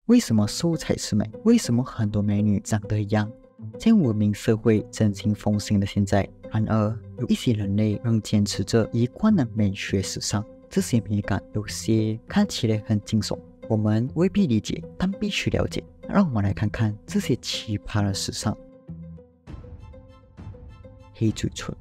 为什么瘦才是美？为什么很多美女长得一样？在文明社会真经风行的现在，然而有一些人类仍坚持着一贯的美学时尚，这些美感有些看起来很惊悚，我们未必理解，但必须了解。让我们来看看这些奇葩的时尚。黑嘴唇。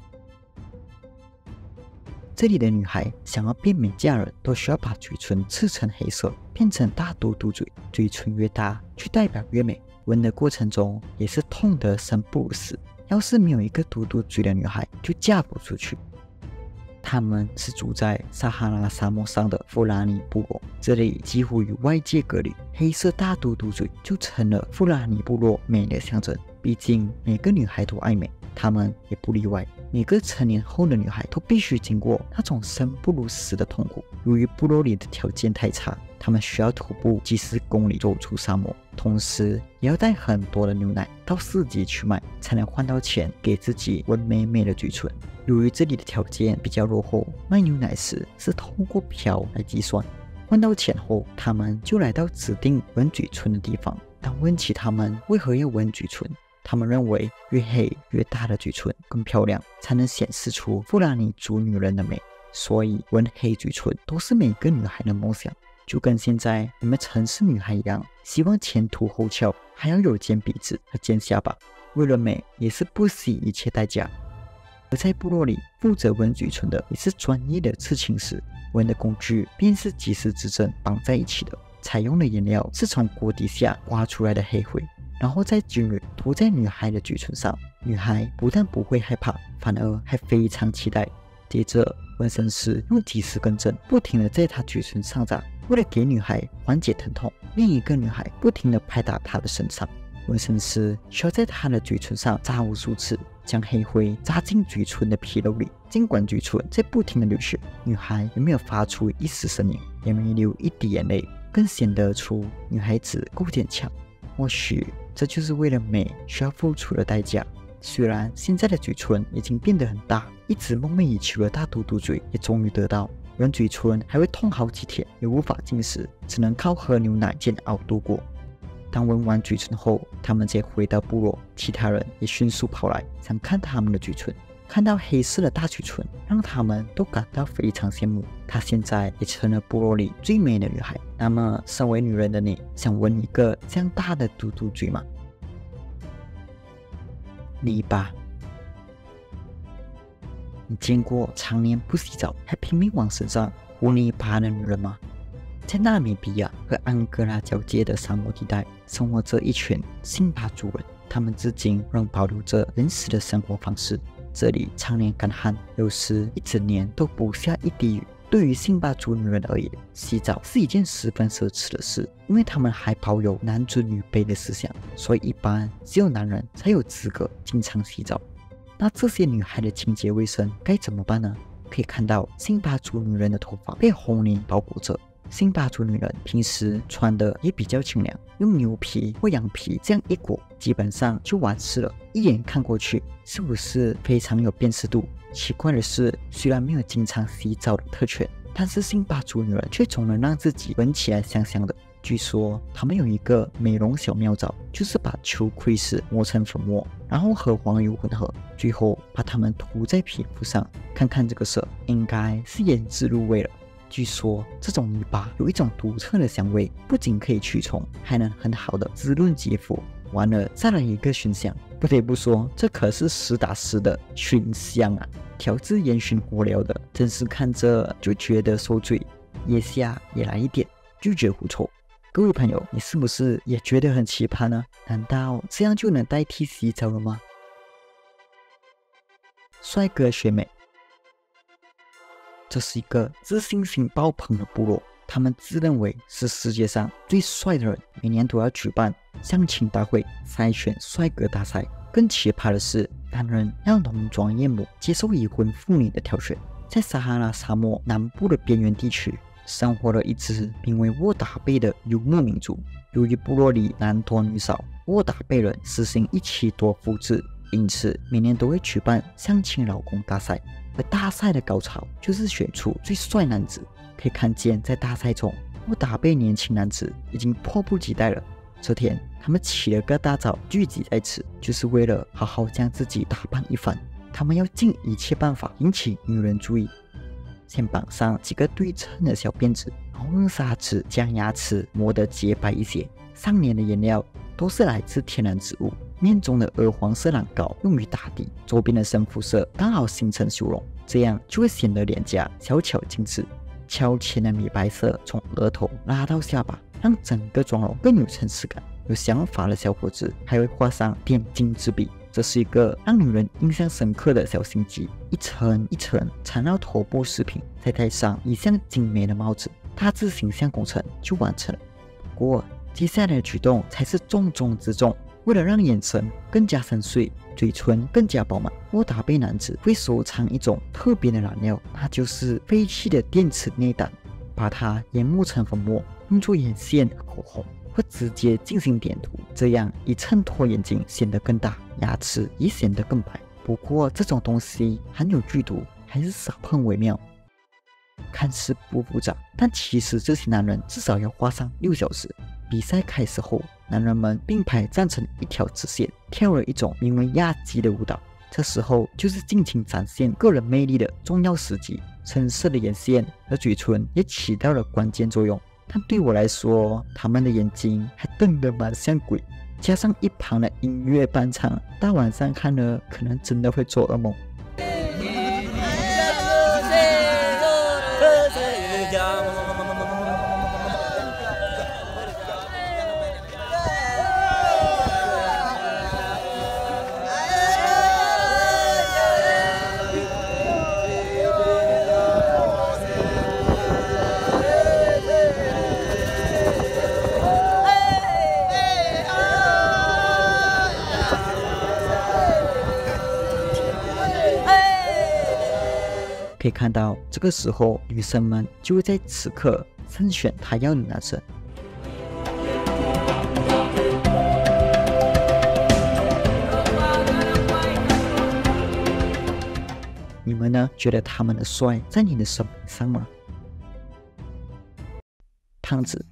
这里的女孩想要变美嫁人，都需要把嘴唇刺成黑色，变成大嘟嘟嘴，嘴唇越大就代表越美。纹的过程中也是痛得生不如死，要是没有一个嘟嘟嘴的女孩，就嫁不出去。他们是住在撒哈拉沙漠上的富拉尼部落，这里几乎与外界隔离，黑色大嘟嘟嘴就成了富拉尼部落美的象征。毕竟每个女孩都爱美，她们也不例外。每个成年后的女孩都必须经过那种生不如死的痛苦。由于部落里的条件太差，她们需要徒步几十公里走出沙漠，同时也要带很多的牛奶到市集去卖，才能换到钱给自己纹美美的嘴唇。由于这里的条件比较落后，卖牛奶时是通过瓢来计算，换到钱后，他们就来到指定纹嘴唇的地方。当问起他们为何要纹嘴唇，他们认为越黑越大的嘴唇更漂亮，才能显示出富拉尼族女人的美，所以纹黑嘴唇都是每个女孩的梦想。就跟现在你们城市女孩一样，希望前凸后翘，还要有尖鼻子和尖下巴，为了美也是不惜一切代价。而在部落里，负责纹嘴唇的也是专业的刺青师，纹的工具便是几十支针绑在一起的，采用的颜料是从锅底下挖出来的黑灰，然后再均匀涂在女孩的嘴唇上。女孩不但不会害怕，反而还非常期待。接着，纹身师用几十根针不停地在她嘴唇上扎，为了给女孩缓解疼痛，另一个女孩不停地拍打她的身上。纹身师需要在她的嘴唇上扎无数次，将黑灰扎进嘴唇的皮肉里。尽管嘴唇在不停地流血，女孩也没有发出一丝声音，也没流一滴眼泪，更显得出女孩子够坚强。或许这就是为了美需要付出的代价。虽然现在的嘴唇已经变得很大，一直梦寐以求的大嘟嘟嘴也终于得到，纹嘴唇还会痛好几天，也无法进食，只能靠喝牛奶煎熬度过。当纹完嘴唇后，他们再回到部落，其他人也迅速跑来想看他们的嘴唇。看到黑色的大嘴唇，让他们都感到非常羡慕。她现在也成了部落里最美的女孩。那么，身为女人的你，想纹一个这样大的嘟嘟嘴吗？泥巴。你见过常年不洗澡还拼命往身上糊泥巴的女人吗？在纳米比亚和安哥拉交界的沙漠地带，生活着一群辛巴族人，他们至今仍保留着原始的生活方式。这里常年干旱，有时一整年都不下一滴雨。对于辛巴族女人而言，洗澡是一件十分奢侈的事，因为他们还保有男尊女卑的思想，所以一般只有男人才有资格经常洗澡。那这些女孩的清洁卫生该怎么办呢？可以看到辛巴族女人的头发被红泥包裹着。辛巴族女人平时穿的也比较清凉，用牛皮或羊皮这样一裹，基本上就完事了。一眼看过去，是不是非常有辨识度？奇怪的是，虽然没有经常洗澡的特权，但是辛巴族女人却总能让自己闻起来香香的。据说他们有一个美容小妙招，就是把秋葵丝磨成粉末，然后和黄油混合，最后把它们涂在皮肤上。看看这个色，应该是腌制入味了。据说这种泥巴有一种独特的香味，不仅可以驱虫，还能很好的滋润肌肤。完了，再来一个熏香，不得不说，这可是实打实的熏香啊！调制烟熏火燎的，真是看着就觉得受罪。腋下也来一点，拒绝狐臭。各位朋友，你是不是也觉得很奇葩呢？难道这样就能代替洗澡了吗？帅哥学妹。这是一个自信心爆棚的部落，他们自认为是世界上最帅的人，每年都要举办相亲大会，筛选帅哥大赛。更奇葩的是，男人要浓妆艳抹，接受已婚妇女的挑选。在撒哈拉沙漠南部的边缘地区，生活了一支名为沃达贝的游牧民族。由于部落里男多女少，沃达贝人实行一妻多夫制，因此每年都会举办相亲老公大赛。而大赛的高潮就是选出最帅男子。可以看见，在大赛中， 莫达贝年轻男子已经迫不及待了。这天，他们起了个大早，聚集在此，就是为了好好将自己打扮一番。他们要尽一切办法引起女人注意，先绑上几个对称的小辫子，然后用砂纸将牙齿磨得洁白一些。上脸的颜料都是来自天然植物，面中的鹅黄色染膏用于打底，周边的深肤色刚好形成修容，这样就会显得脸颊小巧精致。悄浅的米白色从额头拉到下巴，让整个妆容更有层次感。有想法的小伙子还会画上点睛之笔，这是一个让女人印象深刻的小心机，一层一层缠绕头部饰品，再戴上一项精美的帽子，大致形象工程就完成了。不过接下来的举动才是重中之重，为了让眼神更加深邃，嘴唇更加饱满，莫达贝男子会收藏一种特别的染料，那就是废弃的电池内胆，把它研磨成粉末，用作眼线、口红，或直接进行点涂，这样以衬托眼睛显得更大，牙齿也显得更白。不过这种东西含有剧毒，还是少碰为妙。看似不复杂，但其实这些男人至少要花上6小时。比赛开始后，男人们并排站成一条直线，跳了一种名为亚基的舞蹈。这时候就是尽情展现个人魅力的重要时机。深色的眼线和嘴唇也起到了关键作用，但对我来说，他们的眼睛还瞪得蛮像鬼，加上一旁的音乐伴唱，大晚上看了可能真的会做噩梦。可以看到，这个时候女生们就会在此刻慎选她要的男生。你们呢？觉得他们的帅在你的审美上吗？胖子，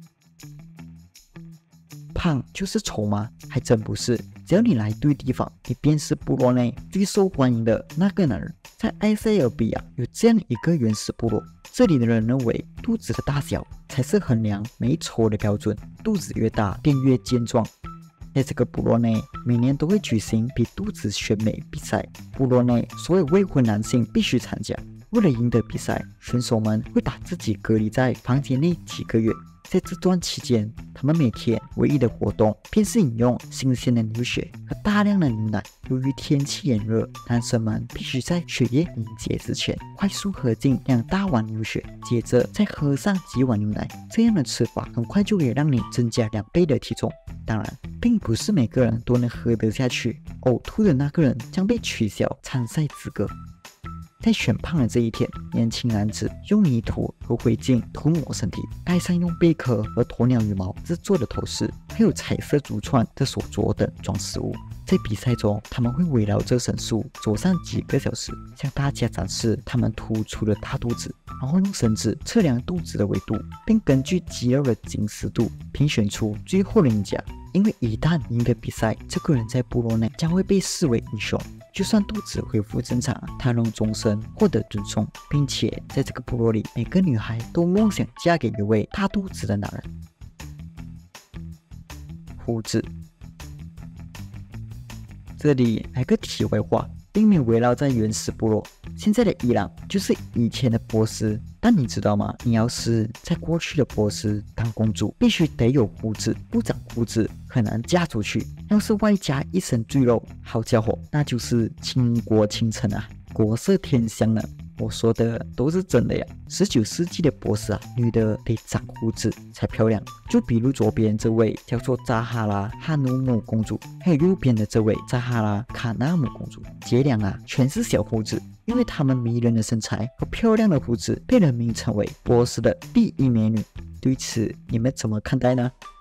胖就是丑吗？还真不是。只要你来对地方，你便是部落内最受欢迎的那个男人。在埃塞俄比亚有这样一个原始部落，这里的人认为肚子的大小才是衡量美丑的标准，肚子越大便越健壮。在这个部落内，每年都会举行比肚子选美比赛，部落内所有未婚男性必须参加。为了赢得比赛，选手们会把自己隔离在房间内几个月。在这段期间，他们每天唯一的活动便是饮用新鲜的牛血和大量的牛奶。由于天气炎热，男生们必须在血液凝结之前快速喝进2大碗牛血，接着再喝上几碗牛奶。这样的吃法很快就可以让你增加2倍的体重。当然，并不是每个人都能喝得下去，呕吐的那个人将被取消参赛资格。在选胖的这一天，年轻男子用泥土和灰烬涂抹身体，戴上用贝壳和鸵鸟羽毛制作的头饰，还有彩色珠串的手镯等装饰物。在比赛中，他们会围绕着绳束走上几个小时，向大家展示他们突出的大肚子，然后用绳子测量肚子的纬度，并根据肌肉的紧实度评选出最后的赢家。因为一旦赢得比赛，这个人在部落内将会被视为英雄。就算肚子恢复正常，他能终身获得尊重，并且在这个部落里，每个女孩都梦想嫁给一位大肚子的男人。胡子，这里来个题外话，并没有围绕在原始部落。现在的伊朗就是以前的波斯，但你知道吗？你要是在过去的波斯当公主，必须得有胡子，不长胡子很难嫁出去。要是外加一身赘肉，好家伙，那就是倾国倾城啊，国色天香了。我说的都是真的呀。19世纪的波斯啊，女的得长胡子才漂亮。就比如左边这位叫做扎哈拉哈努姆公主，还有右边的这位扎哈拉卡纳姆公主，姐俩啊全是小胡子。因为她们迷人的身材和漂亮的胡子被人名称为波斯的第一美女。对此你们怎么看待呢？